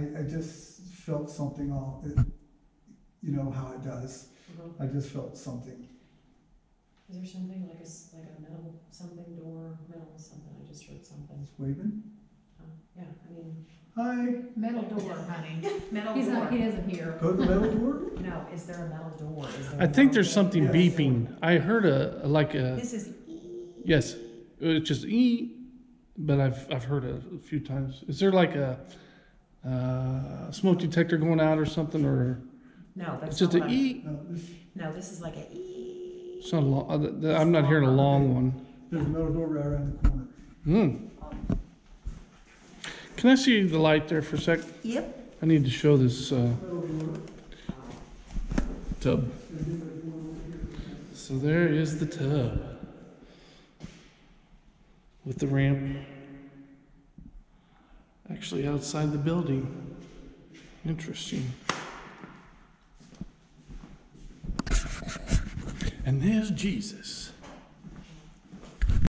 I just felt something off. You know how it does. I just felt something. Is there something like a metal something door, metal something? I just heard something. It's waving. Yeah, I mean. Hi. Metal door, honey. Metal He's door. not, he doesn't hear. Go to the metal door. No, is there a metal door? Is there I a think metal there's door? something Yes. beeping. I heard like a, This is yes, it's just but I've heard it a few times. Is there like a smoke detector going out or something, or no, that's it's just not a what I'm- No, this, No, this is like a It's not a long. I'm not hearing a long one. there's a metal door right around the corner. Hmm. Can I see the light there for a sec? Yep. I need to show this tub. So there is the tub with the ramp actually outside the building. Interesting. And there's Jesus.